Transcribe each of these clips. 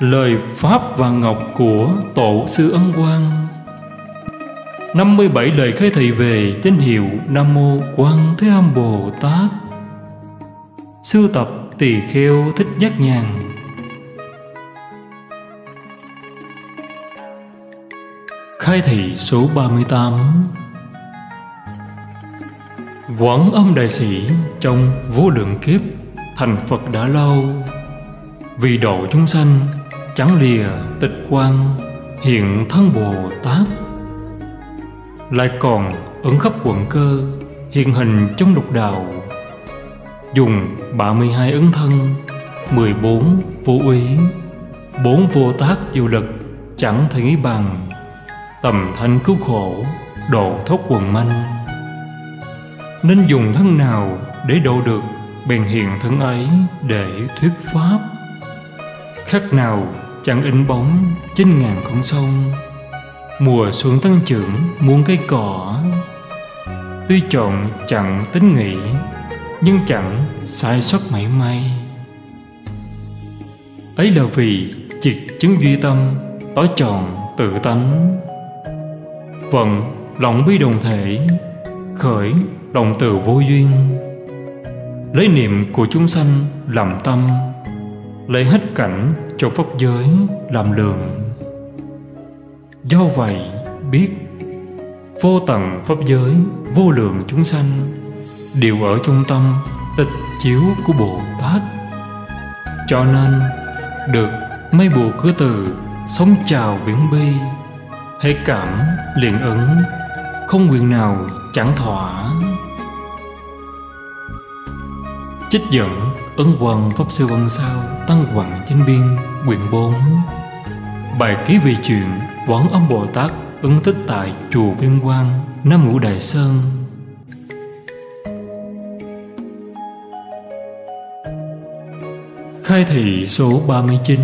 Lời Pháp và Ngọc của Tổ sư Ấn Quang. 57 lời khai thị về danh hiệu Nam Mô Quan Thế Âm Bồ Tát. Sưu tập Tỳ Kheo Thích Giác Nhàn. Khai thị số 38. Quán Âm Đại Sĩ trong vô lượng kiếp thành Phật đã lâu, vì độ chúng sanh chẳng lìa tịch quan hiện thân Bồ Tát, lại còn ứng khắp quận cơ hiện hình trong lục đạo, dùng 32 ứng thân, 14 vô úy, 4 vô tác vô lực, chẳng thể nghĩ bằng, tầm thanh cứu khổ, độ thoát quần manh. Nên dùng thân nào để độ được, bèn hiện thân ấy để thuyết pháp. Khắc nào chẳng in bóng trên ngàn con sông, mùa xuân tăng trưởng muôn cây cỏ. Tuy chọn chẳng tính nghĩ, nhưng chẳng sai sót mảy may. Ấy là vì triệt chứng duy tâm, tỏ tròn tự tánh. Vận lòng bi đồng thể, khởi lòng từ vô duyên. Lấy niệm của chúng sanh làm tâm, lấy hết cảnh trong pháp giới làm lượng. Do vậy biết vô tận pháp giới, vô lượng chúng sanh đều ở trong tâm tịch chiếu của Bồ Tát. Cho nên được mây bùa cứ từ sống chào biển bi, hễ cảm liền ứng, không nguyện nào chẳng thỏa. Trích dẫn Ấn Quang Pháp Sư Văn Sao Tăng Hoàng Chánh Biên quyển 4. Bài ký về chuyện Quán Âm Bồ Tát ứng tích tại chùa Viên Quang, Nam Ngũ Đại Sơn. Khai thị số 39.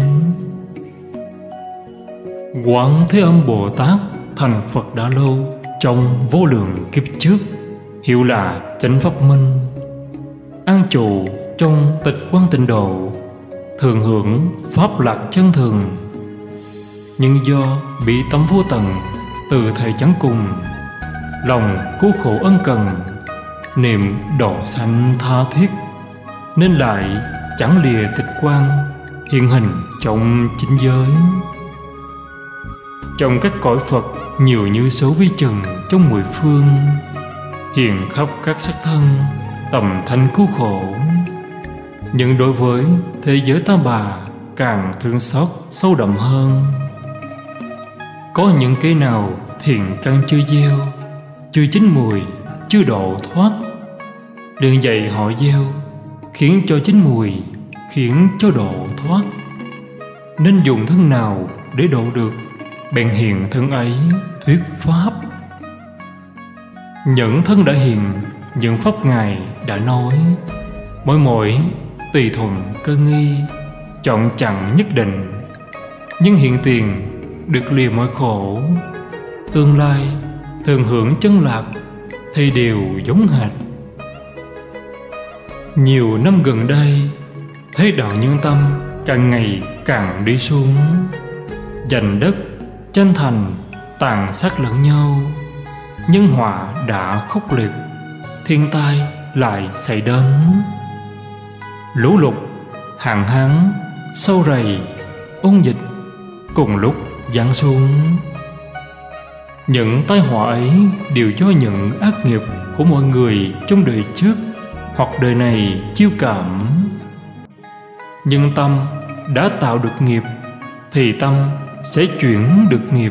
Quán Thế Âm Bồ Tát thành Phật đã lâu trong vô lượng kiếp trước, hiệu là Chánh Pháp Minh, an trụ trong tịch quan tịnh độ, thường hưởng pháp lạc chân thường. Nhưng do bị tâm vô tận từ thời chẳng cùng, lòng cứu khổ ân cần, niệm độ sanh tha thiết, nên lại chẳng lìa tịch quan hiện hình trong chính giới. Trong các cõi Phật nhiều như số vi trần trong mười phương, hiện khắp các sắc thân tầm thanh cứu khổ. Nhưng đối với thế giới ta bà càng thương xót sâu đậm hơn. Có những cái nào thiện căn chưa gieo, chưa chín mùi, chưa độ thoát, đừng dạy họ gieo, khiến cho chín mùi, khiến cho độ thoát. Nên dùng thân nào để độ được, bèn hiện thân ấy thuyết pháp. Những thân đã hiện, những pháp Ngài đã nói, mỗi tùy thuận cơ nghi, chọn chẳng nhất định. Nhưng hiện tiền được lìa mọi khổ, tương lai thường hưởng chân lạc, thì đều giống hệt. Nhiều năm gần đây, thế đạo nhân tâm càng ngày càng đi xuống, giành đất, tranh thành, tàn sát lẫn nhau. Nhân họa đã khốc liệt, thiên tai lại xảy đến. Lũ lụt, hạn hán, sâu rầy, ôn dịch cùng lúc giáng xuống. Những tai họa ấy đều do những ác nghiệp của mọi người trong đời trước hoặc đời này chiêu cảm. Nhưng tâm đã tạo được nghiệp, thì tâm sẽ chuyển được nghiệp.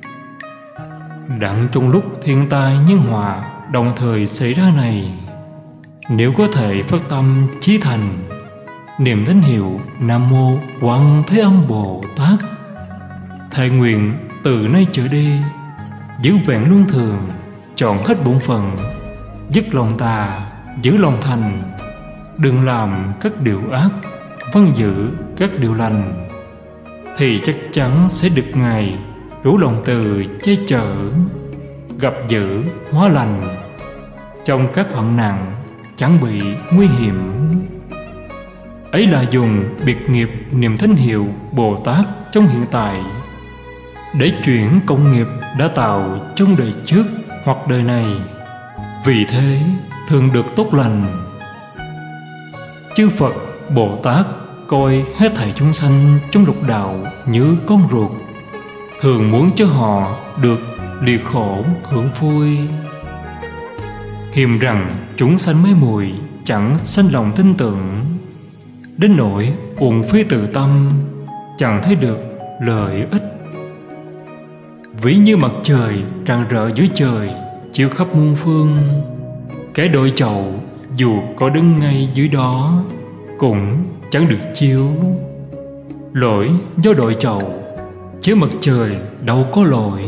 Đặng trong lúc thiên tai nhân họa đồng thời xảy ra này, nếu có thể phát tâm chí thành, niệm thánh hiệu Nam Mô Quan Thế Âm Bồ Tát, thệ nguyện từ nay trở đi giữ vẹn luân thường, chọn hết bổn phận, dứt lòng tà, giữ lòng thành, đừng làm các điều ác, vâng giữ các điều lành, thì chắc chắn sẽ được Ngài đủ lòng từ che chở, gặp dữ hóa lành, trong các hoạn nạn chẳng bị nguy hiểm. Ấy là dùng biệt nghiệp niệm thánh hiệu Bồ Tát trong hiện tại để chuyển công nghiệp đã tạo trong đời trước hoặc đời này. Vì thế thường được tốt lành. Chư Phật Bồ Tát coi hết thảy chúng sanh trong lục đạo như con ruột, thường muốn cho họ được lìa khổ hưởng vui. Hiềm rằng chúng sanh mấy mùi chẳng sanh lòng tin tưởng, đến nỗi uổng phí tự tâm, chẳng thấy được lợi ích. Ví như mặt trời rạng rỡ dưới trời, chiếu khắp muôn phương, cái đôi chậu dù có đứng ngay dưới đó cũng chẳng được chiếu. Lỗi do đội chậu, chứ mặt trời đâu có lỗi.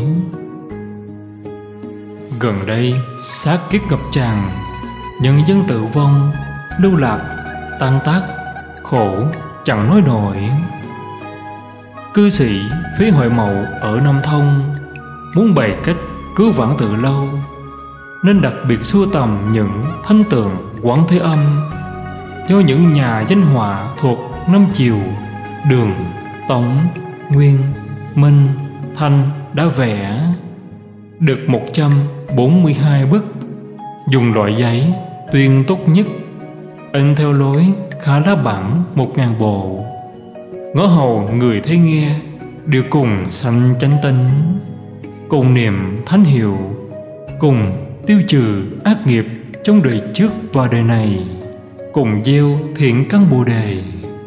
Gần đây sát kiếp ngập tràn, nhân dân tự vong, lưu lạc, tan tác, khổ chẳng nói nổi. Cư sĩ phí Huệ Mậu ở Nam Thông muốn bày cách cứu vãn từ lâu, nên đặc biệt sưu tầm những thanh tượng Quán Thế Âm do những nhà danh họa thuộc năm triều Đường, Tống, Nguyên, Minh, Thanh đã vẽ được 142 bức, dùng loại giấy tuyên tốt nhất, in theo lối khá lá bản 1000 bộ. Ngõ hầu người thấy nghe đều cùng sanh chánh tín, cùng niệm thánh hiệu, cùng tiêu trừ ác nghiệp trong đời trước và đời này, cùng gieo thiện căn Bồ Đề.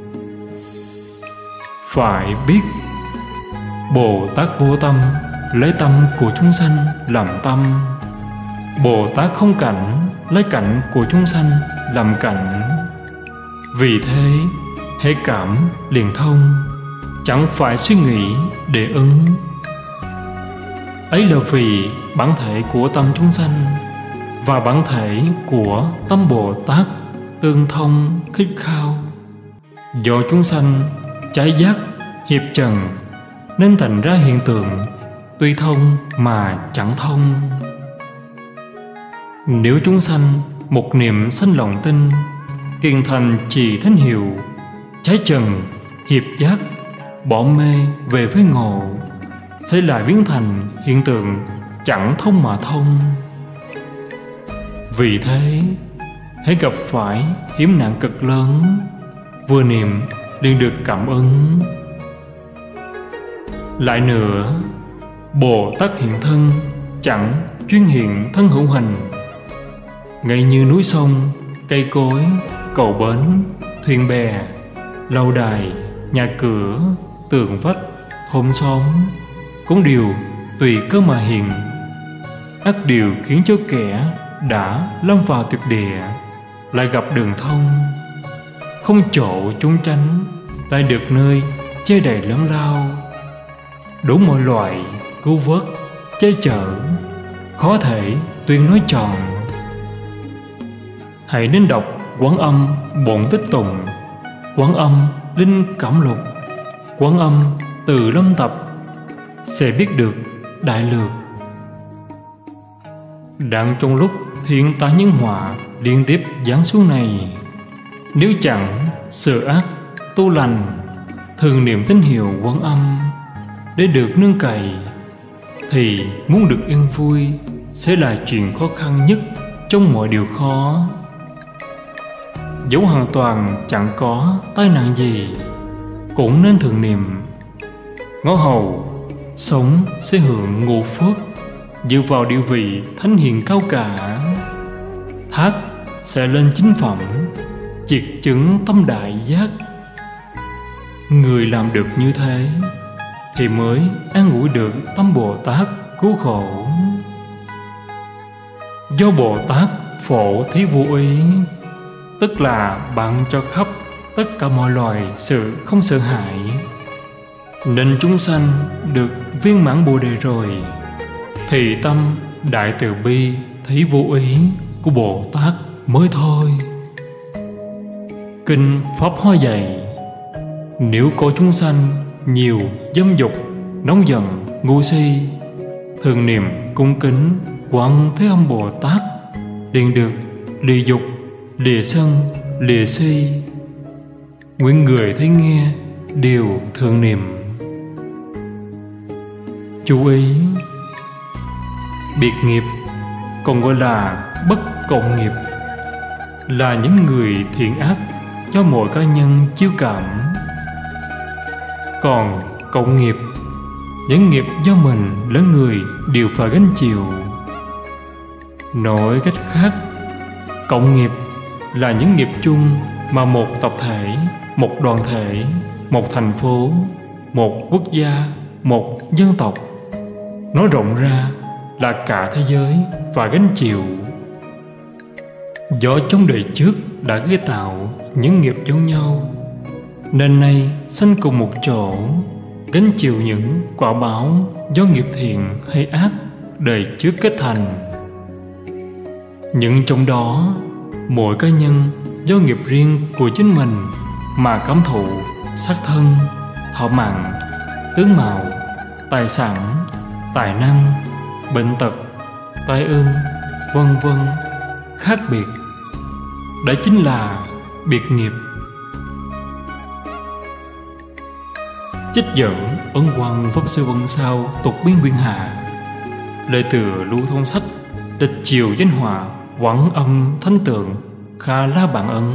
Phải biết Bồ Tát vô tâm lấy tâm của chúng sanh làm tâm, Bồ Tát không cảnh lấy cảnh của chúng sanh làm cảnh. Vì thế hễ cảm liền thông, chẳng phải suy nghĩ để ứng. Ấy là vì bản thể của tâm chúng sanh và bản thể của tâm Bồ Tát tương thông khích khao. Do chúng sanh trái giác hiệp trần, nên thành ra hiện tượng tuy thông mà chẳng thông. Nếu chúng sanh một niệm sanh lòng tin, kiên thành trì thánh hiệu, trái trần hiệp giác, bỏ mê về với ngộ, sẽ lại biến thành hiện tượng chẳng thông mà thông. Vì thế hãy gặp phải hiểm nạn cực lớn, vừa niệm liền được cảm ứng. Lại nữa, Bồ Tát hiện thân chẳng chuyên hiện thân hữu hình, ngay như núi sông, cây cối, cầu bến, thuyền bè, lâu đài, nhà cửa, tường vách, thôn xóm cũng đều tùy cơ mà hiện. Ắt điều khiến cho kẻ đã lâm vào tuyệt địa lại gặp đường thông, không chỗ trốn tránh, lại được nơi che đầy lớn lao, đủ mọi loại cứu vớt che chở, khó thể tuyên nói tròn. Hãy nên đọc Quán Âm Bổn Tích Tùng, Quán Âm Linh Cảm Lục, Quán Âm Từ Lâm Tập, sẽ biết được đại lược. Đang trong lúc thiên tai nhân họa liên tiếp giáng xuống này, nếu chẳng sợ ác tu lành, thường niệm tín hiệu Quán Âm để được nương cậy, thì muốn được yên vui sẽ là chuyện khó khăn nhất trong mọi điều khó. Dẫu hoàn toàn chẳng có tai nạn gì, cũng nên thường niệm. Ngõ hầu sống sẽ hưởng ngũ phước, dựa vào địa vị thánh hiền cao cả. Thác sẽ lên chính phẩm, triệt chứng tâm đại giác. Người làm được như thế thì mới an ủi được tâm Bồ Tát cứu khổ. Do Bồ Tát phổ thí vô ý, tức là ban cho khắp tất cả mọi loài sự không sợ hãi, nên chúng sanh được viên mãn Bồ Đề rồi, thì tâm đại từ bi thí vô ý của Bồ Tát mới thôi. Kinh Pháp Hoa dạy, nếu có chúng sanh nhiều dâm dục, nóng giận, ngu si, thường niệm cung kính Quán Thế Âm Bồ Tát, liền được lìa dục, lìa sân, lìa si. nguyện người thấy nghe đều thường niệm. Chú ý: biệt nghiệp còn gọi là bất cộng nghiệp, là những người thiện ác do mỗi cá nhân chiếu cảm. Còn cộng nghiệp, những nghiệp do mình lẫn người đều phải gánh chịu. Nói cách khác, cộng nghiệp là những nghiệp chung mà một tập thể, một đoàn thể, một thành phố, một quốc gia, một dân tộc, nói rộng ra là cả thế giới phải gánh chịu. Do trong đời trước đã gây tạo những nghiệp giống nhau, nên nay sanh cùng một chỗ, gánh chịu những quả báo do nghiệp thiện hay ác đời trước kết thành. Nhưng trong đó, mỗi cá nhân do nghiệp riêng của chính mình mà cảm thụ sắc thân, thọ mạng, tướng mạo, tài sản, tài năng, bệnh tật, tai ương, vân vân khác biệt. Đó chính là biệt nghiệp. Trích dẫn Ấn Quang Pháp Sư Văn Sao Tục Biến Nguyên Hạ. Lời từ Lưu Thông Sách, Lịch Chiều Danh Họa Quảng Âm Thánh Tượng, Kha La Bản Ấn.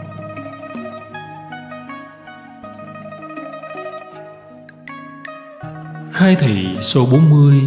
Khai thị số 40.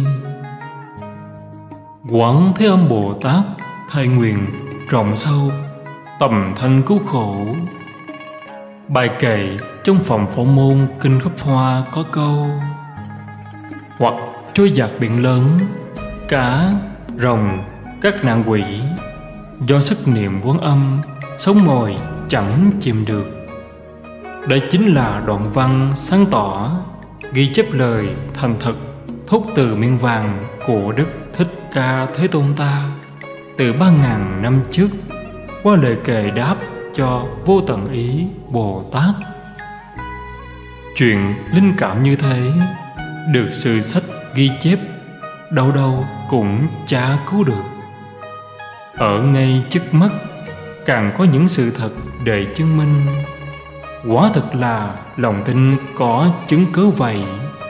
Quán Thế Âm Bồ Tát thầy nguyện rộng sâu, tầm thanh cứu khổ. Bài kệ trong phòng phổ môn kinh Pháp Hoa có câu: hoặc trôi dạt biển lớn, cá, rồng, các nạn quỷ, do sức niệm Quán Âm, sống mồi chẳng chìm được. Đây chính là đoạn văn sáng tỏ, ghi chép lời thành thật thốt từ miệng vàng của Đức Thích Ca Thế Tôn ta từ 3.000 năm trước, qua lời kệ đáp cho Vô Tận Ý Bồ Tát. Chuyện linh cảm như thế được sử sách ghi chép, đâu đâu cũng chả cứu được. Ở ngay trước mắt càng có những sự thật để chứng minh. Quả thực là lòng tin có chứng cớ vậy.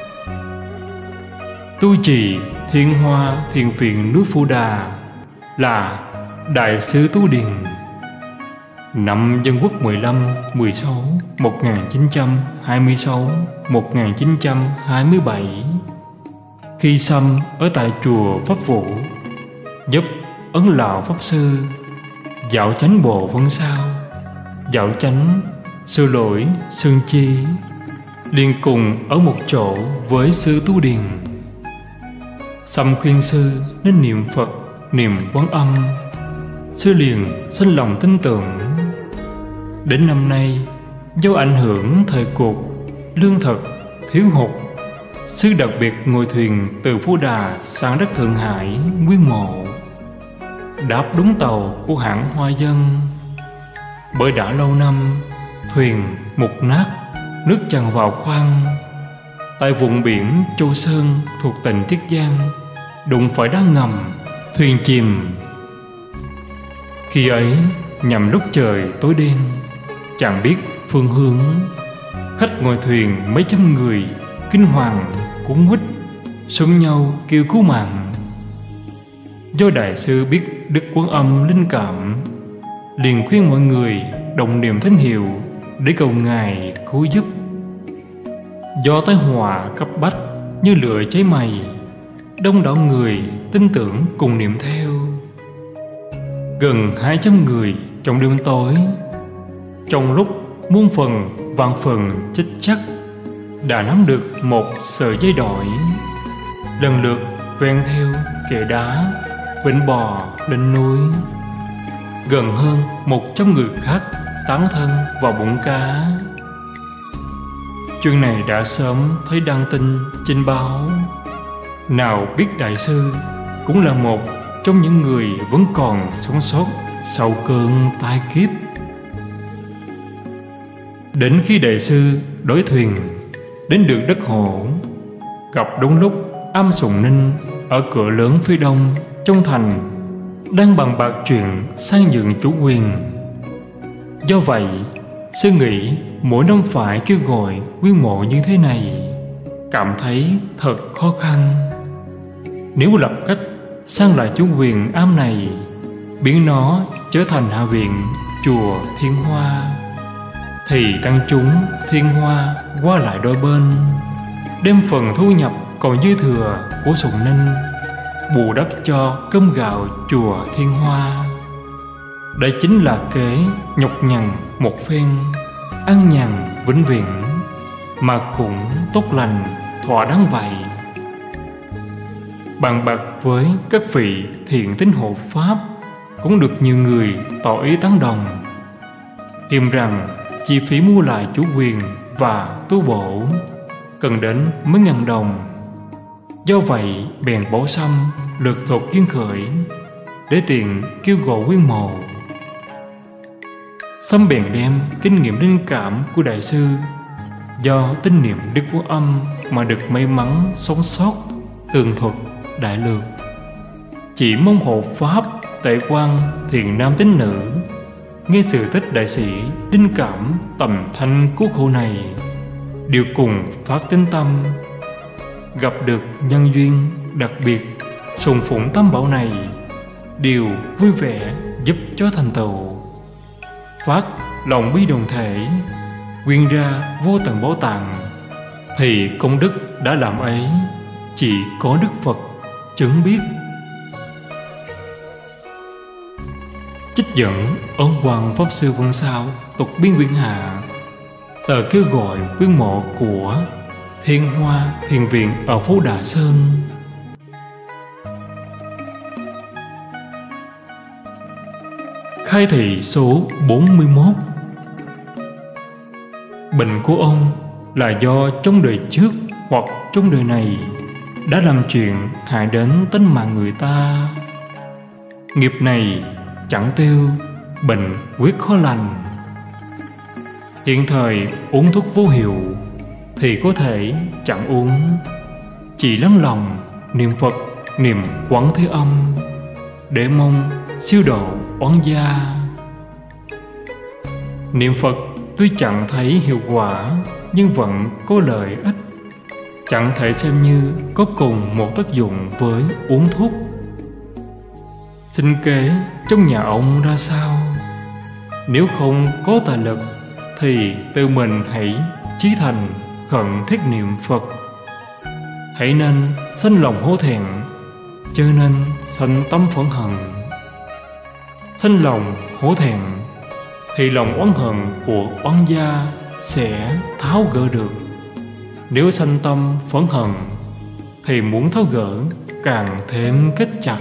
Tu trì Thiên Hoa Thiền Viện núi Phù Đà là Đại sư Tu Điền. Năm Dân Quốc 15-16 1926-1927, khi xăm ở tại chùa Pháp Vũ, giúp Ấn Lão Pháp Sư Dạo Chánh Bộ Vân Sao, Dạo Chánh Sư Lỗi Sơn Chi liền cùng ở một chỗ với sư Tu Điền. Xăm khuyên sư nên niệm Phật, niệm Quán Âm. Sư liền sinh lòng tin tưởng. Đến năm nay, do ảnh hưởng thời cuộc, lương thực thiếu hụt, sư đặc biệt ngồi thuyền từ Phú Đà sang đất Thượng Hải Nguyên Mộ, đáp đúng tàu của hãng Hoa Dân. Bởi đã lâu năm thuyền mục nát, nước tràn vào khoang. Tại vùng biển Châu Sơn thuộc tỉnh Tiết Giang, đụng phải đá ngầm, thuyền chìm. Khi ấy nhằm lúc trời tối đen, chẳng biết phương hướng, khách ngồi thuyền mấy trăm người kinh hoàng cuống quýt xúm nhau kêu cứu mạng. Do đại sư biết Đức Quán Âm linh cảm, liền khuyên mọi người đồng niệm thánh hiệu để cầu ngài cứu giúp. Do tai họa cấp bách như lửa cháy mày, đông đảo người tin tưởng cùng niệm theo. Gần 200 người trong đêm tối, trong lúc muôn phần vạn phần chết chắc, đã nắm được một sợi dây đỏ, lần lượt ven theo kệ đá vịnh bò lên núi. Gần hơn 100 người khác tán thân vào bụng cá. Chuyện này đã sớm thấy đăng tin trên báo. Nào biết đại sư cũng là một trong những người vẫn còn sống sót sau cơn tai kiếp. Đến khi đại sư đối thuyền đến được đất Hồ, gặp đúng lúc Am Sùng Ninh ở cửa lớn phía đông trong thành đang bàn bạc chuyện sang nhượng chủ quyền. Do vậy, sư nghĩ mỗi năm phải kêu gọi quyên mộ như thế này, cảm thấy thật khó khăn. Nếu lập cách sang lại chủ quyền am này, biến nó trở thành hạ viện chùa Thiên Hoa, thì tăng chúng Thiên Hoa qua lại đôi bên, đem phần thu nhập còn dư thừa của Sùng Ninh bù đắp cho cơm gạo chùa Thiên Hoa. Đây chính là kế nhọc nhằn một phen, ăn nhàn vĩnh viễn, mà cũng tốt lành thỏa đáng vậy. Bàn bạc với các vị thiện tín hộ Pháp cũng được nhiều người tỏ ý tán đồng, hiềm rằng chi phí mua lại chủ quyền và tu bổ cần đến mấy ngàn đồng. Do vậy bèn bổ sung lượt thuộc duyên khởi để tiện kêu gọi quyên mộ. Sâm bèn đem kinh nghiệm linh cảm của đại sư do tín niệm Đức Quốc Âm mà được may mắn sống sót tường thuật đại lược, chỉ mong hộ Pháp Tệ Quan thiện nam tín nữ nghe sự tích đại sĩ linh cảm tầm thanh cứu khổ này đều cùng phát tín tâm, gặp được nhân duyên đặc biệt sùng phụng tam bảo này, đều vui vẻ giúp cho thành tựu, phát lòng bi đồng thể, quyên ra vô tận bảo tàng, thì công đức đã làm ấy chỉ có Đức Phật chứng biết. Trích dẫn Ấn Quang Pháp Sư Văn Sao tục biên quyển hạ, tờ kêu gọi quyên mộ của Thiên Hoa Thiền Viện ở phố Đà Sơn. Khai thị số 41. Bệnh của ông là do trong đời trước hoặc trong đời này đã làm chuyện hại đến tính mạng người ta. Nghiệp này chẳng tiêu, bệnh quyết khó lành. Hiện thời uống thuốc vô hiệu thì có thể chẳng uống, chỉ lắng lòng niệm Phật, niệm Quán Thế Âm để mong siêu độ oán gia. Niệm Phật tuy chẳng thấy hiệu quả nhưng vẫn có lợi ích, chẳng thể xem như có cùng một tác dụng với uống thuốc. Sinh kế trong nhà ông ra sao? Nếu không có tài lực thì tự mình hãy chí thành khẩn thiết niệm Phật. Hãy nên sanh lòng hổ thẹn, chớ nên sanh tâm phẫn hận. Sanh lòng hổ thẹn thì lòng oán hận của oán gia sẽ tháo gỡ được. Nếu sanh tâm phẫn hận thì muốn tháo gỡ càng thêm kết chặt.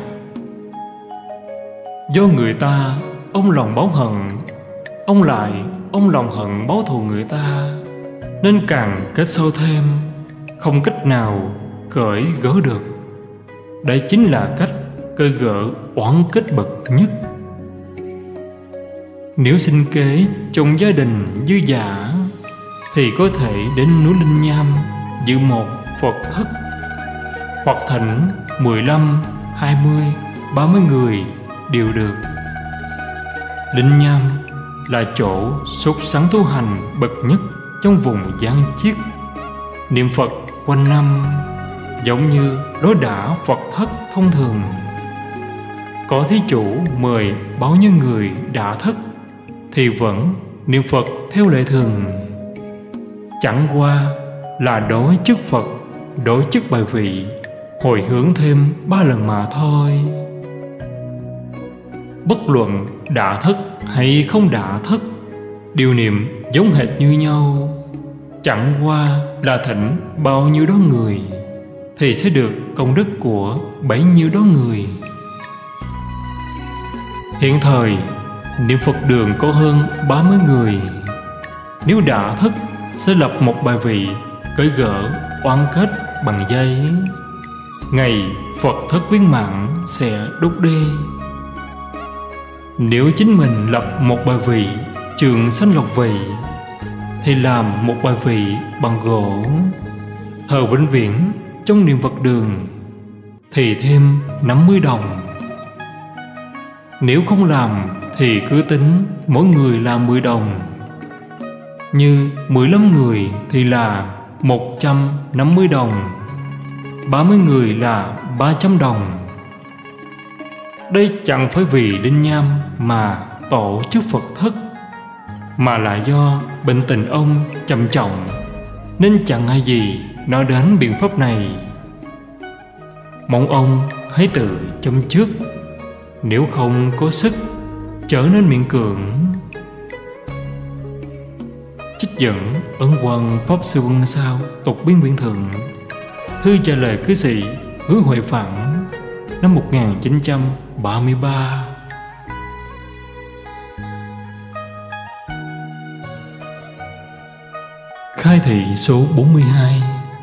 Do người ta ông lòng báo hận, ông lại ông lòng hận báo thù người ta, nên càng kết sâu thêm, không cách nào cởi gỡ được. Đây chính là cách cởi gỡ oán kết bậc nhất. Nếu sinh kế trong gia đình dư dả thì có thể đến núi Linh Nham dự một Phật thất, hoặc thỉnh 15, 20, 30 người đều được. Linh Nham là chỗ sốt sắng tu hành bậc nhất trong vùng Giang Chiết, niệm Phật quanh năm, giống như đối đãi Phật thất thông thường. Có thí chủ mời bao nhiêu người đã thất thì vẫn niệm Phật theo lệ thường, chẳng qua là đối trước Phật, đối trước bài vị hồi hướng thêm 3 lần mà thôi. Bất luận đã thất hay không đã thất, điều niệm giống hệt như nhau, chẳng qua là thỉnh bao nhiêu đó người thì sẽ được công đức của bấy nhiêu đó người. Hiện thời niệm Phật đường có hơn 30 người. Nếu đã thất sẽ lập một bài vị cởi gỡ oán kết bằng giấy. Ngày Phật thất viên mãn sẽ đốt đê. Nếu chính mình lập một bài vị trường sanh lộc vị thì làm một bài vị bằng gỗ, thờ vĩnh viễn trong niệm Phật đường thì thêm 50 đồng. Nếu không làm thì cứ tính mỗi người là 10 đồng. như 15 người thì là 150 đồng, 30 người là 300 đồng. Đây chẳng phải vì linh nham mà tổ chức Phật thất, mà là do bệnh tình ông trầm trọng, nên chẳng ai gì nói đến biện pháp này. Mong ông hãy tự châm trước, nếu không có sức trở nên miễn cưỡng. Trích dẫn Ấn Quang Pháp Sư Quân Sao Tục Biên Biên Thượng, thư trả lời cư sĩ Hứa Huệ Phẳng năm 1933. Khai thị số 42.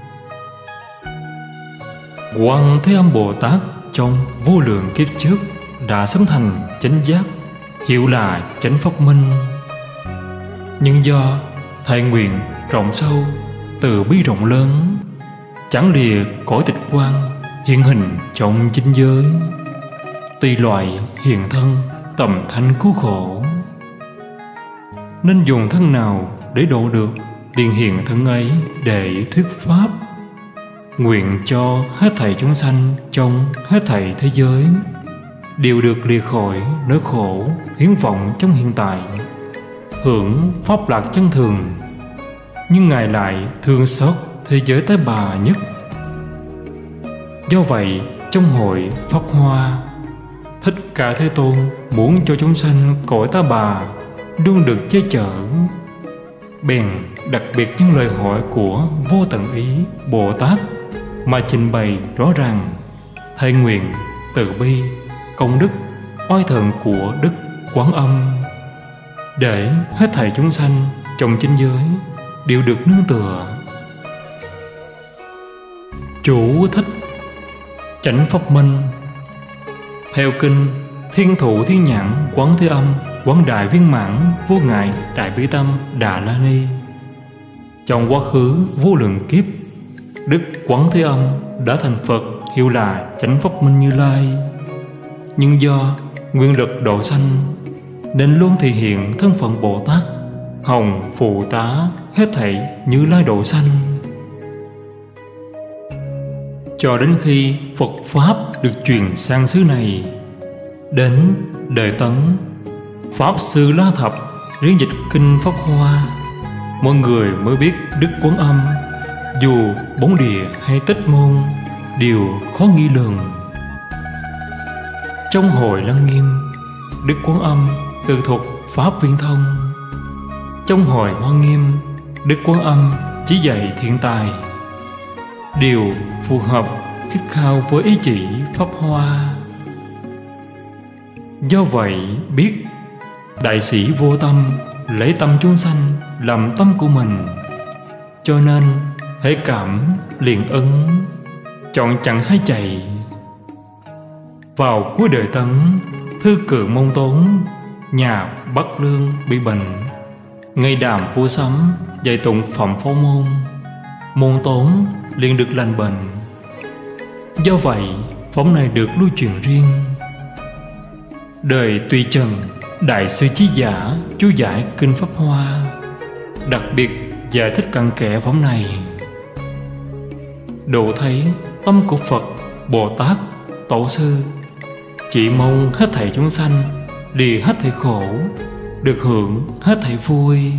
Quan Thế Âm Bồ Tát trong vô lượng kiếp trước đã sớm thành chánh giác, hiệu là chánh pháp minh. Nhưng do thệ nguyện rộng sâu, từ bi rộng lớn, chẳng lìa cõi tịch quan, hiện hình trong chính giới. Tùy loại hiện thân, tầm thanh cứu khổ, nên dùng thân nào để độ được, liền hiện thân ấy để thuyết pháp. Nguyện cho hết thảy chúng sanh trong hết thảy thế giới đều được lìa khỏi nỗi khổ hiếm vọng trong hiện tại, hưởng pháp lạc chân thường. Nhưng Ngài lại thương xót thế giới tái bà nhất. Do vậy trong hội Pháp Hoa, Thích Ca Thế Tôn muốn cho chúng sanh cõi ta bà luôn được che chở, bèn đặc biệt những lời hỏi của Vô Tận Ý Bồ Tát mà trình bày rõ ràng thệ nguyện, từ bi, công đức, oai thần của Đức Quán Âm, để hết thảy chúng sanh trong chính giới đều được nương tựa. Chủ thích chánh pháp minh. Theo kinh Thiên Thụ Thiên Nhãn Quán Thế Âm Quán Đại Viên Mãn Vô Ngại Đại Bi Tâm Đà La Ni, trong quá khứ vô lượng kiếp, Đức Quán Thế Âm đã thành Phật, hiệu là chánh pháp minh Như Lai. Nhưng do nguyên lực độ sanh, nên luôn thể hiện thân phận Bồ Tát, hồng phụ tá hết thảy Như Lai độ sanh. Cho đến khi Phật Pháp được truyền sang xứ này, đến đời Tấn, Pháp Sư La Thập riêng dịch kinh Pháp Hoa, mọi người mới biết Đức Quán Âm dù bốn địa hay tích môn đều khó nghĩ lường. Trong hội Lăng Nghiêm, Đức Quán Âm từ thuộc Pháp Viên Thông. Trong hội Hoa Nghiêm, Đức Quán Âm chỉ dạy thiện tài, đều phù hợp khích khao với ý chỉ Pháp Hoa. Do vậy biết đại sĩ vô tâm lấy tâm chúng sanh làm tâm của mình, cho nên hễ cảm liền ứng, chọn chẳng sai chạy. Vào cuối đời Tấn, Thư Cự Môn Tốn nhà Bắc Lương bị bệnh, ngày đàm vua sấm dạy tụng phẩm Phổ Môn, Môn Tốn liền được lành bệnh. Do vậy phẩm này được lưu truyền riêng. Đời Tùy Trần, đại sư Chí Giả chú giải kinh Pháp Hoa, đặc biệt giải thích cặn kẽ phẩm này, độ thấy tâm của Phật Bồ Tát Tổ sư chỉ mong hết thảy chúng sanh lìa hết thảy khổ, được hưởng hết thảy vui.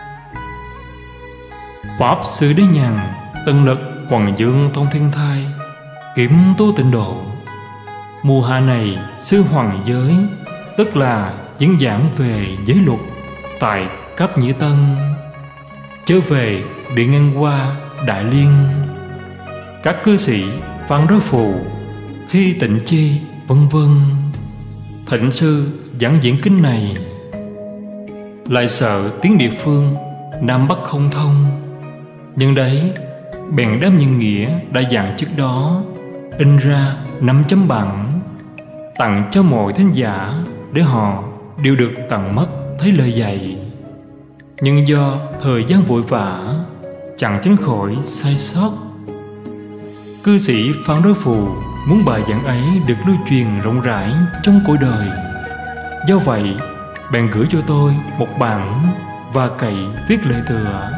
Pháp Sư Đế Nhàn tận lực Hoàng Dương Thông Thiên Thai kiếm tu tịnh độ. Mùa hạ này sư Hoàng Giới, tức là diễn giảng về giới luật tại Cấp Nhĩ Tân, trở về Điện Ngân Hoa Đại Liên. Các cư sĩ Phan Đối Phù, Thi Tịnh Chi vân vân thịnh sư giảng diễn kinh này. Lại sợ tiếng địa phương Nam Bắc không thông, nhưng đấy bèn đem những nghĩa đã giảng trước đó in ra 5 chấm bằng, tặng cho mọi thính giả để họ đều được tận mắt thấy lời dạy. Nhưng do thời gian vội vã, chẳng tránh khỏi sai sót. Cư sĩ Phan Đối Phù muốn bài giảng ấy được lưu truyền rộng rãi trong cõi đời, do vậy bèn gửi cho tôi một bản và cậy viết lời tựa.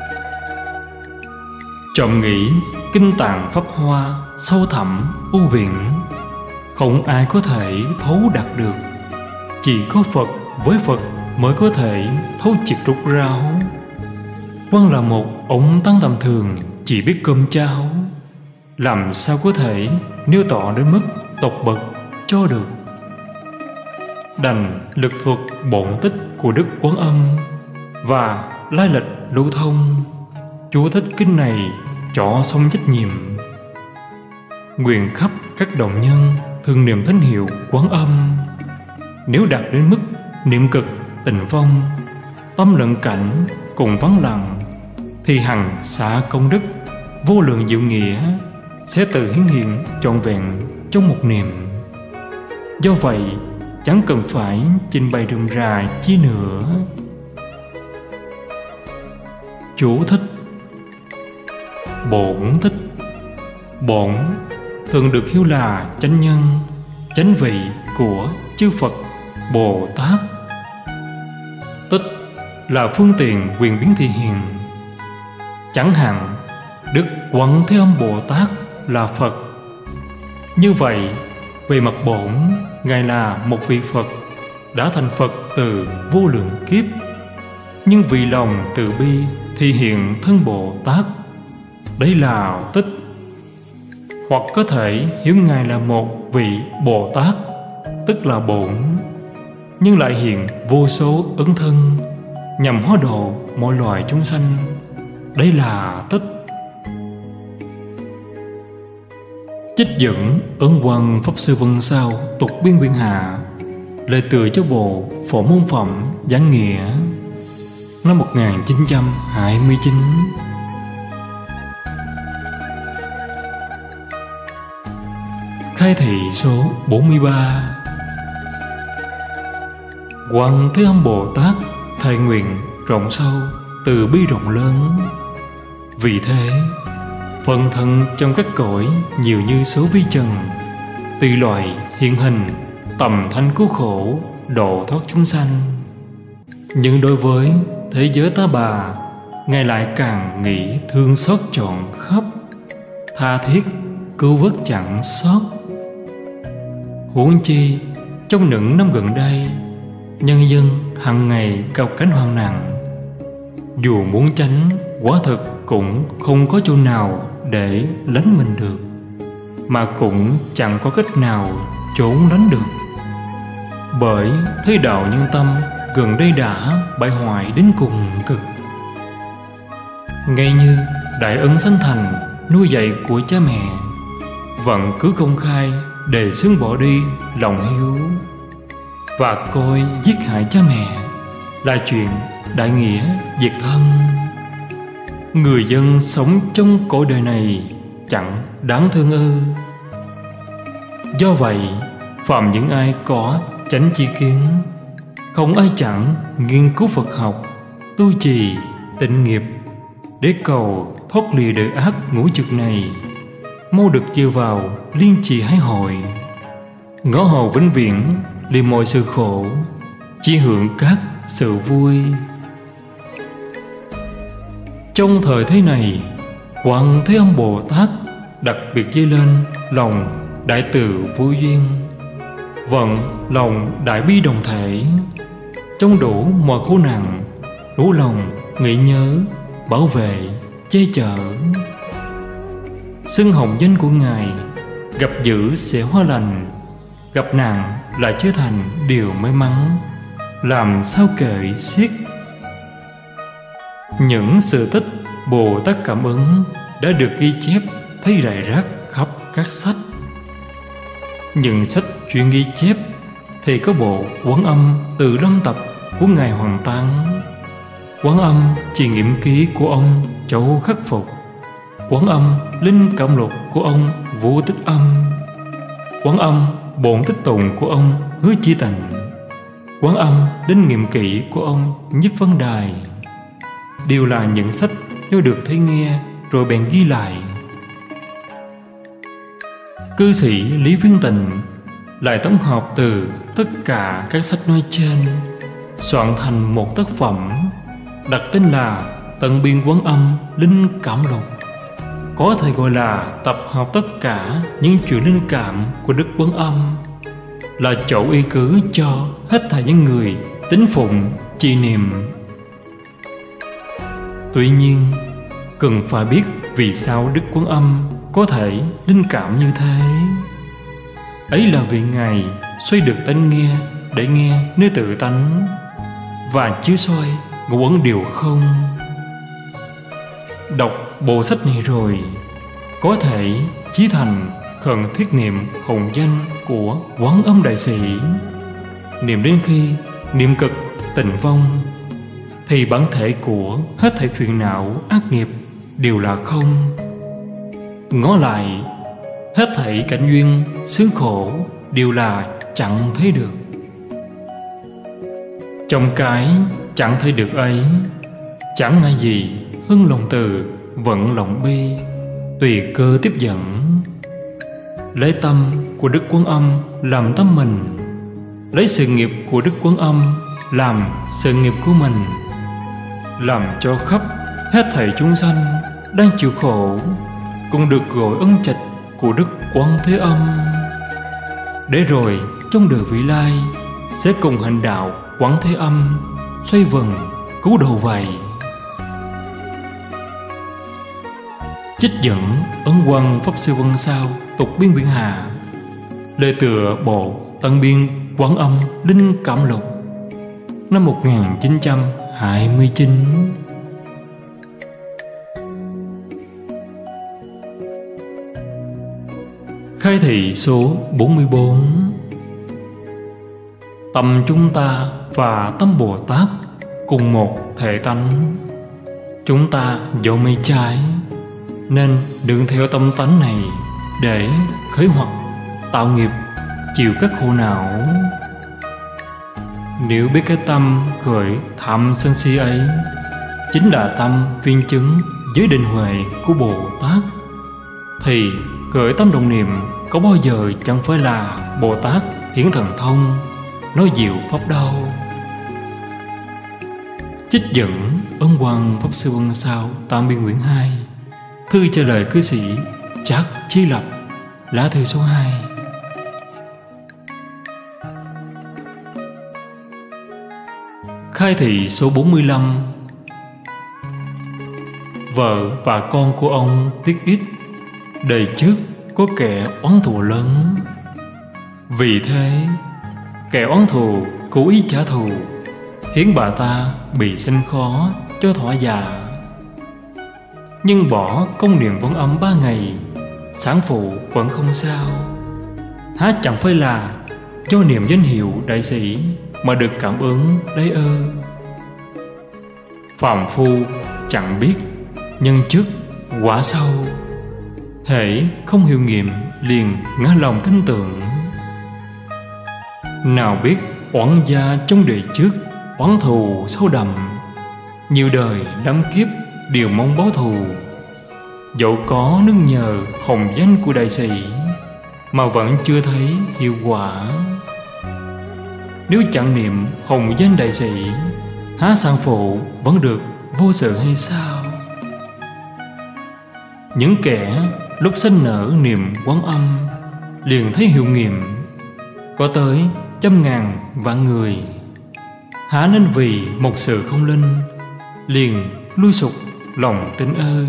Trộm nghĩ kinh tạng pháp hoa sâu thẳm u biển, không ai có thể thấu đạt được. Chỉ có Phật với Phật mới có thể thấu triệt rốt ráo. Quan là một ông tăng tầm thường chỉ biết cơm cháo, làm sao có thể nêu tỏ đến mức tột bậc cho được. Đành lực thuật bổn tích của Đức Quán Âm và lai lịch lưu thông. Chú thích kinh này cho xong trách nhiệm. Nguyện khắp các đồng nhân thường niệm thánh hiệu Quán Âm. Nếu đạt đến mức niệm cực tình vong, tâm lận cảnh cùng vắng lặng, thì hằng xả công đức vô lượng diệu nghĩa sẽ tự hiển hiện trọn vẹn trong một niệm. Do vậy chẳng cần phải trình bày rườm rà chi nữa. Chú thích: bổn tích. Bổn thường được hiểu là chánh nhân, chánh vị của chư Phật Bồ Tát. Tích là phương tiện quyền biến thị hiện. Chẳng hạn Đức Quán Thế Âm Bồ Tát là Phật. Như vậy về mặt bổn, Ngài là một vị Phật đã thành Phật từ vô lượng kiếp, nhưng vì lòng từ bi thì hiện thân Bồ Tát. Đây là tích. Hoặc có thể hiểu Ngài là một vị Bồ Tát, tức là bổn, nhưng lại hiện vô số ấn thân nhằm hóa độ mọi loài chúng sanh. Đây là tích. Trích dẫn Ấn Quang Pháp Sư Vân Sao tục biên quyển hạ, lời tựa cho bộ Phổ Môn Phẩm Giảng Nghĩa, năm 1929. Khai thị số 43. Quán Thế Âm Bồ Tát thệ nguyện rộng sâu, từ bi rộng lớn. Vì thế phần thân trong các cõi nhiều như số vi trần, tùy loại hiện hình, tầm thanh cứu khổ, độ thoát chúng sanh. Nhưng đối với thế giới ta bà, Ngài lại càng nghĩ thương xót trọn khắp, tha thiết cứu vớt chẳng sót. Huống chi trong những năm gần đây, nhân dân hằng ngày cào cánh hoang nạn, dù muốn tránh quả thực cũng không có chỗ nào để lánh mình được, mà cũng chẳng có cách nào trốn lánh được. Bởi thế đạo nhân tâm gần đây đã bại hoại đến cùng cực. Ngay như đại ân sanh thành nuôi dạy của cha mẹ, vẫn cứ công khai đề xướng bỏ đi lòng hiếu, và coi giết hại cha mẹ là chuyện đại nghĩa diệt thân. Người dân sống trong cõi đời này chẳng đáng thương ư? Do vậy phàm những ai có chánh chi kiến, không ai chẳng nghiên cứu Phật học, tu trì tịnh nghiệp, để cầu thoát lìa đời ác ngũ trực này, mau được dựa vào liên trì hái hội, ngõ hầu vĩnh viễn lìa mọi sự khổ, chỉ hưởng các sự vui. Trong thời thế này, Quán Thế Âm Bồ Tát đặc biệt dấy lên lòng đại từ vô duyên, vận lòng đại bi đồng thể, trong đủ mọi khổ nạn, đủ lòng nghĩ nhớ, bảo vệ, che chở. Xưng hồng danh của Ngài, gặp dữ sẽ hóa lành, gặp nạn lại trở thành điều may mắn, làm sao kể xiết. Những sự tích Bồ Tát cảm ứng đã được ghi chép thấy rải rác khắp các sách. Những sách chuyên ghi chép thì có bộ Quán Âm Từ Lâm Tập của Ngài Hoàng Táng, Quán Âm Trì Nghiệm Ký của ông Châu Khắc Phục, Quán Âm Linh Cảm Lục của ông Vũ Tích Âm, Quán Âm Bổn Tích Tùng của ông Hứa Chi Tịnh, Quán Âm Linh Nghiệm Kỹ của ông Nhiếp Vân Đài, đều là những sách do được thấy nghe rồi bèn ghi lại. Cư sĩ Lý Viên Tịnh lại tổng hợp từ tất cả các sách nói trên, soạn thành một tác phẩm đặt tên là Tận Biên Quán Âm Linh Cảm Lục, có thể gọi là tập hợp tất cả những chuyện linh cảm của Đức Quán Âm, là chỗ y cứ cho hết thảy những người tín phụng trì niệm. Tuy nhiên, cần phải biết vì sao Đức Quán Âm có thể linh cảm như thế. Ấy là vì Ngài xoay được tánh nghe để nghe nơi tự tánh, và chiếu soi ngũ ấn điều không. Đọc bộ sách này rồi, có thể chí thành khẩn thiết niệm hồng danh của Quán Âm Đại Sĩ. Niệm đến khi niệm cực tình vong, thì bản thể của hết thảy phiền não ác nghiệp đều là không. Ngó lại, hết thảy cảnh duyên sướng khổ đều là chẳng thấy được. Trong cái chẳng thấy được ấy, chẳng ngại gì hưng lòng từ vận lòng bi, tùy cơ tiếp dẫn. Lấy tâm của Đức Quán Âm làm tâm mình, lấy sự nghiệp của Đức Quán Âm làm sự nghiệp của mình, làm cho khắp hết thảy chúng sanh đang chịu khổ cũng được gọi ân trạch của Đức Quán Thế Âm, để rồi trong đời vị lai sẽ cùng hành đạo Quán Thế Âm xoay vần cứu độ vậy. Trích dẫn Ấn Quang Pháp Sư Văn Sao Tục Biên Viễn Hạ, lời tựa bộ Tận Biên Quán Âm Linh Cảm Lục, năm 1929. Khai thị số 44. Tâm chúng ta và tâm Bồ Tát cùng một thể tánh. Chúng ta do mê trái, nên đừng theo tâm tánh này để khởi hoặc tạo nghiệp, chịu các khổ não. Nếu biết cái tâm khởi tham sân si ấy chính là tâm viên chứng giới định huệ của Bồ Tát, thì khởi tâm đồng niệm có bao giờ chẳng phải là Bồ Tát hiển thần thông nói diệu pháp đâu. Trích dẫn Ấn Quang Pháp Sư Văn Sao Tam Biên Quyển 2, thư trả lời cư sĩ Trác Chí Lập, lá thư số 2. Khai thị số 45. Vợ và con của ông tiếc ít, đời trước có kẻ oán thù lớn. Vì thế, kẻ oán thù cố ý trả thù, khiến bà ta bị sinh khó cho thỏa dạ. Nhưng bỏ công niệm Quán Âm 3 ngày, sản phụ vẫn không sao. Há chẳng phải là do niệm danh hiệu đại sĩ mà được cảm ứng đấy ư? Phàm phu chẳng biết nhân trước quả sau, hễ không hiểu nghiệm liền ngã lòng tin tưởng. Nào biết oán gia trong đời trước oán thù sâu đậm, nhiều đời lắm kiếp đều mong báo thù. Dẫu có nương nhờ hồng danh của đại sĩ mà vẫn chưa thấy hiệu quả. Nếu chẳng niệm hồng danh đại sĩ, há sản phụ vẫn được vô sự hay sao? Những kẻ lúc sinh nở niệm Quán Âm liền thấy hiệu nghiệm, có tới trăm ngàn vạn người. Há nên vì một sự không linh liền lui sụp lòng tin ơ?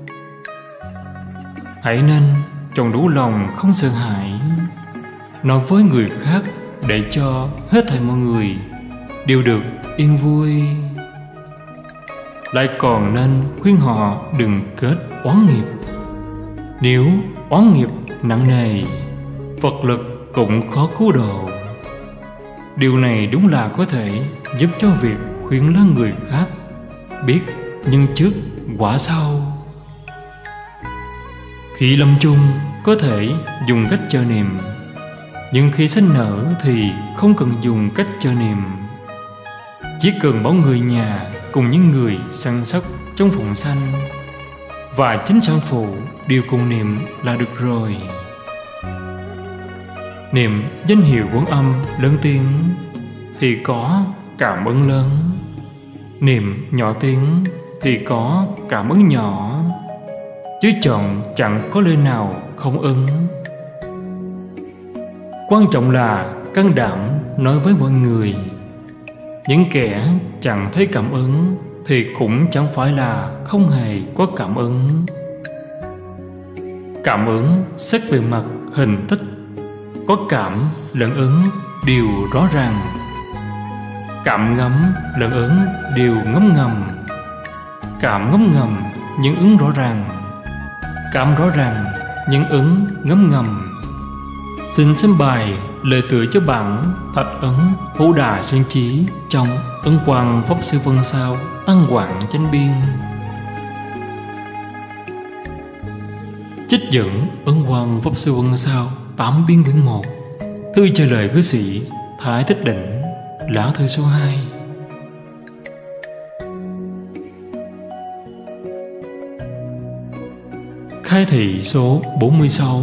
Hãy nên tròn đủ lòng không sợ hãi, nói với người khác để cho hết thảy mọi người đều được yên vui. Lại còn nên khuyên họ đừng kết oán nghiệp. Nếu oán nghiệp nặng nề, Phật lực cũng khó cứu độ. Điều này đúng là có thể giúp cho việc khuyên lơn người khác biết nhân trước quả sau. Khi lâm chung có thể dùng cách chờ niệm, nhưng khi sinh nở thì không cần dùng cách chờ niệm. Chỉ cần bảo người nhà cùng những người săn sóc trong phụng sanh và chính sản phụ đều cùng niệm là được rồi. Niệm danh hiệu Quán Âm lớn tiếng thì có cảm ứng lớn. Niệm nhỏ tiếng thì có cảm ứng nhỏ, chứ chọn chẳng có lời nào không ứng. Quan trọng là can đảm nói với mọi người. Những kẻ chẳng thấy cảm ứng thì cũng chẳng phải là không hề có cảm ứng. Cảm ứng xét về mặt hình tích, có cảm lẫn ứng đều rõ ràng. Cảm ngấm lẫn ứng đều ngấm ngầm. Cảm ngấm ngầm nhưng ứng rõ ràng. Cảm rõ ràng nhưng ứng ngấm ngầm. Xin xem bài lời tựa cho bản Thạch Ấn Phổ Đà Sơn Chí trong Ấn Quang Pháp Sư Vân Sao Tăng Quảng Chánh Biên. Trích dẫn Ấn Quang Pháp Sư Vân Sao 8 biên quyển 1. Thư trả lời cư sĩ Thái Thích Định, lá thư số 2. Khai thị số 46.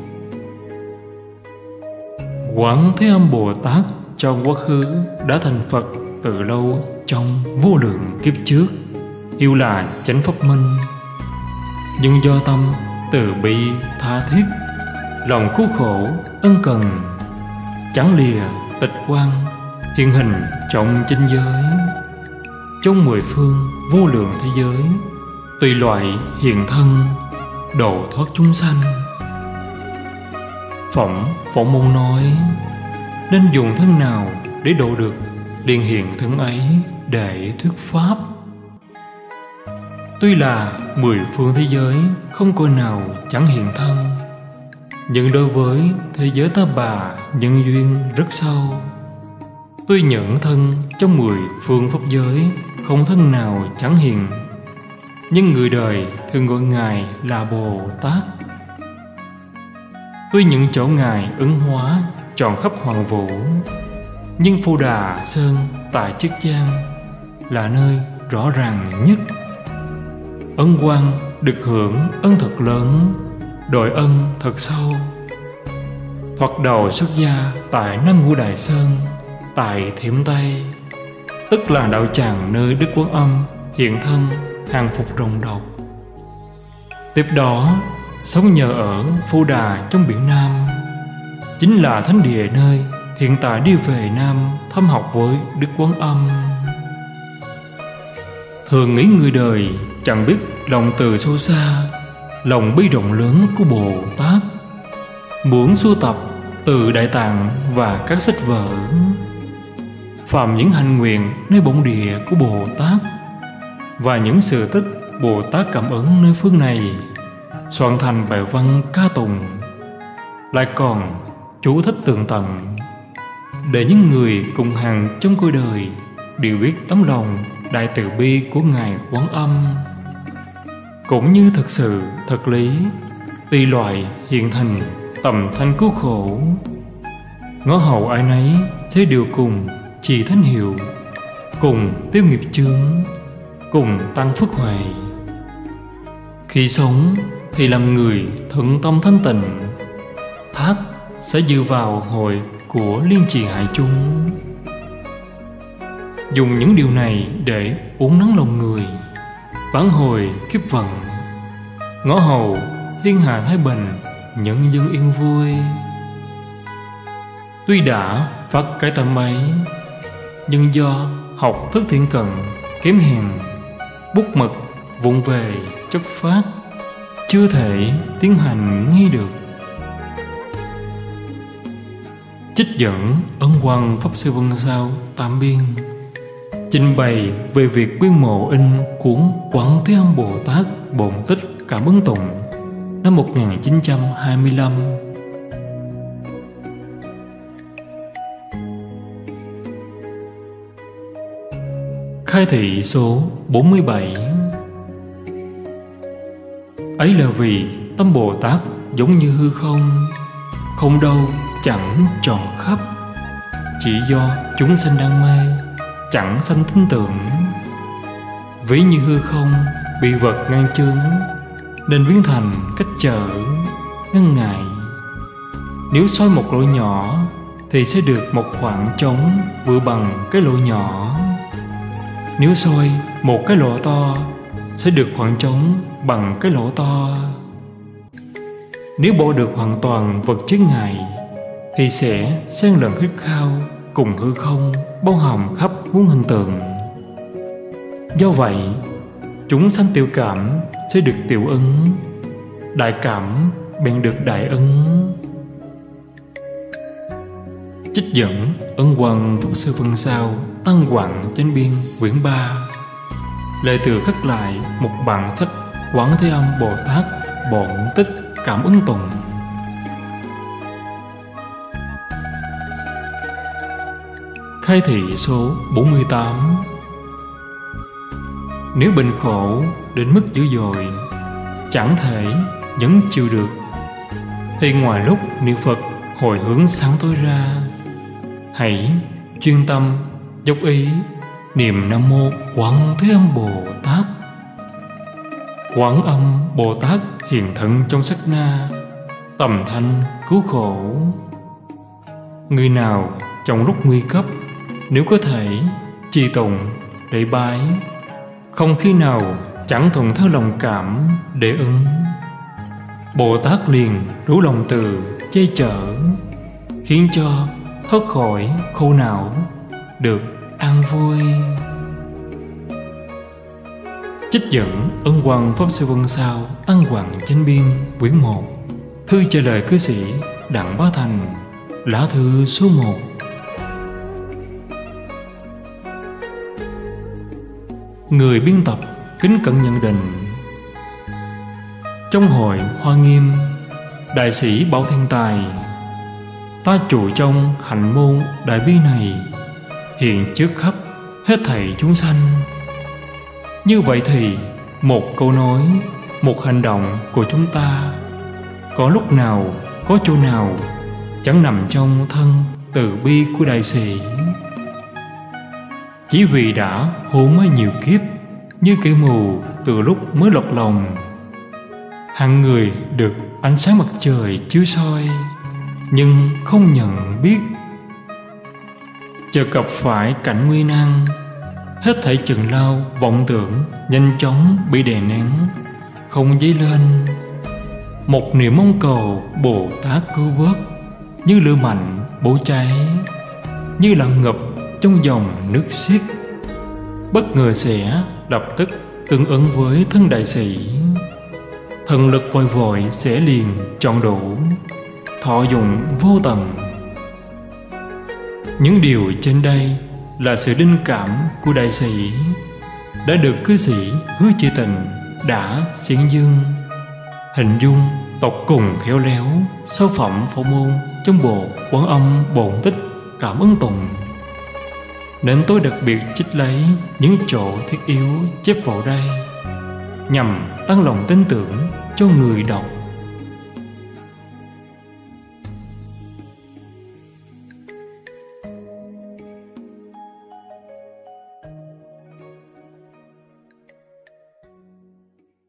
Quán Thế Âm Bồ Tát trong quá khứ đã thành Phật từ lâu trong vô lượng kiếp trước, yêu là chánh pháp minh. Nhưng do tâm từ bi tha thiết, lòng cứu khổ ân cần, chẳng lìa tịch quan hiện hình trong chinh giới. Trong 10 phương vô lượng thế giới, tùy loại hiện thân, độ thoát chúng sanh. Phẩm Phổ Môn nói, nên dùng thân nào để độ được, liền hiện thân ấy để thuyết pháp. Tuy là 10 phương thế giới không coi nào chẳng hiện thân, nhưng đối với thế giới Ta Bà nhân duyên rất sâu. Tuy nhận thân trong 10 phương pháp giới không thân nào chẳng hiện, nhưng người đời thường gọi Ngài là Bồ Tát. Tuy những chỗ Ngài ứng hóa tròn khắp hoàng vũ, nhưng Phổ Đà Sơn tại Chiết Giang là nơi rõ ràng nhất. Ân quang được hưởng ân thật lớn, đội ân thật sâu. Thoạt đầu xuất gia tại Nam Ngũ Đại Sơn, tại Thiểm Tây, tức là đạo tràng nơi Đức Quán Âm hiện thân hàng phục rồng độc. Tiếp đó sống nhờ ở Phổ Đà trong biển Nam, chính là thánh địa nơi hiện tại đi về Nam thăm học với Đức Quán Âm. Thường nghĩ người đời chẳng biết lòng từ sâu xa, lòng bi rộng lớn của Bồ Tát, muốn sưu tập từ Đại Tạng và các sách vở, phạm những hành nguyện nơi bổn địa của Bồ Tát và những sự tích Bồ Tát cảm ứng nơi phương này, soạn thành bài văn ca tùng, lại còn chú thích tường tận, để những người cùng hàng trong cõi đời đều biết tấm lòng đại từ bi của Ngài Quán Âm, cũng như thực sự thật lý tùy loại hiện thành tầm thanh cứu khổ. Ngõ hầu ai nấy sẽ đều cùng trì thánh hiệu, cùng tiêu nghiệp chướng, cùng tăng phước huệ. Khi sống thì làm người thuận tâm thanh tịnh, thác sẽ dựa vào hội của liên trì hại chung. Dùng những điều này để uốn nắn lòng người, vãn hồi kiếp vận. Ngõ hầu thiên hạ thái bình, nhân dân yên vui. Tuy đã phát cái tâm ấy, nhưng do học thức thiện cận kém hèn, bút mực vụng về chất phát, chưa thể tiến hành ngay được. Trích dẫn Ấn Quang Pháp Sư Vân Sao Tam Biên, trình bày về việc quyên mộ in cuốn Quán Thế Âm Bồ Tát Bổn Tích Cảm Ứng Tụng năm 1925. Khai thị số 47. Ấy là vì tâm Bồ Tát giống như hư không, không đâu chẳng tròn khắp, chỉ do chúng sanh đam mê chẳng sanh tin tưởng. Ví như hư không bị vật ngăn chướng, nên biến thành cách trở ngăn ngại. Nếu soi một lỗ nhỏ thì sẽ được một khoảng trống vừa bằng cái lỗ nhỏ. nếu soi một cái lỗ to sẽ được khoảng trống bằng cái lỗ to. Nếu bỏ được hoàn toàn vật chướng ngại thì sẽ xen lẫn khít khao cùng hư không bao hàm khắp muôn hình tượng. Do vậy, chúng sanh tiểu cảm sẽ được tiểu ứng, đại cảm bèn được đại ứng. Trích dẫn Ấn Quang Pháp Sư Văn Sao Tăng Quảng Chánh Biên quyển 3. Lệ từ khắc lại một bản sách Quán Thế Âm Bồ Tát Bổn Tích Cảm Ứng Tụng. Khai thị số 48. Nếu bệnh khổ đến mức dữ dội, chẳng thể nhẫn chịu được, thì ngoài lúc niệm Phật hồi hướng sáng tối ra, hãy chuyên tâm dốc ý niệm Nam Mô Quán Thế Âm Bồ Tát. Quán Âm Bồ Tát hiện thân trong sát na, tầm thanh cứu khổ. Người nào trong lúc nguy cấp, nếu có thể trì tụng để bái, không khi nào chẳng thuận theo lòng cảm để ứng. Bồ Tát liền đủ lòng từ che chở, khiến cho thoát khỏi khổ não, được an vui. Trích dẫn Ấn Quang Pháp Sư Văn Sao Tăng Quảng Chánh Biên quyển 1. Thư trả lời cư sĩ Đặng Bá Thành, lá thư số 1. Người biên tập kính cẩn nhận định: trong hội Hoa Nghiêm, đại sĩ Bảo Thiên Tài, ta trụ trong hạnh môn đại bi này, hiện trước khắp hết thảy chúng sanh. Như vậy thì một câu nói, một hành động của chúng ta có lúc nào, có chỗ nào chẳng nằm trong thân từ bi của đại sĩ. Chỉ vì đã hôn mê nhiều kiếp như kẻ mù từ lúc mới lọt lòng, hàng người được ánh sáng mặt trời chiếu soi nhưng không nhận biết. Chợt gặp phải cảnh nguy nan, hết thảy chừng lao vọng tưởng nhanh chóng bị đè nén, không dấy lên. Một niềm mong cầu Bồ Tát cứu vớt, như lửa mạnh bổ cháy, như lặng ngập trong dòng nước xiết, bất ngờ sẽ lập tức tương ứng với thân đại sĩ. Thần lực vội vội sẽ liền trọn đủ, thọ dụng vô tận. Những điều trên đây là sự linh cảm của đại sĩ, đã được cư sĩ Hứa Chi Tịnh đã xiển dương, hình dung tột cùng khéo léo sâu phẩm phổ môn trong bộ Quán Âm Bổn Tích Cảm Ứng Tụng, nên tôi đặc biệt trích lấy những chỗ thiết yếu chép vào đây, nhằm tăng lòng tin tưởng cho người đọc.